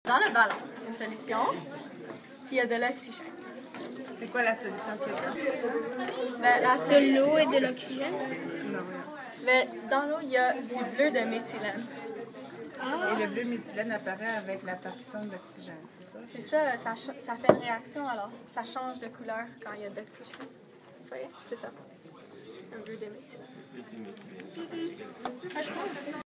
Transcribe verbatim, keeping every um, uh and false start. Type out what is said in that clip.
Dans le ballon, une solution, puis il y a de l'oxygène. C'est quoi la solution qu'il y a? Ben, la De solution, l'eau et de l'oxygène. Non, oui. ben, dans l'eau, il y a du bleu de méthylène. Et le bleu méthylène apparaît avec l'apparition de l'oxygène, c'est ça? C'est ça, ça, ch- ça fait une réaction alors. Ça change de couleur quand il y a de l'oxygène. Vous voyez? C'est ça. Un bleu de méthylène.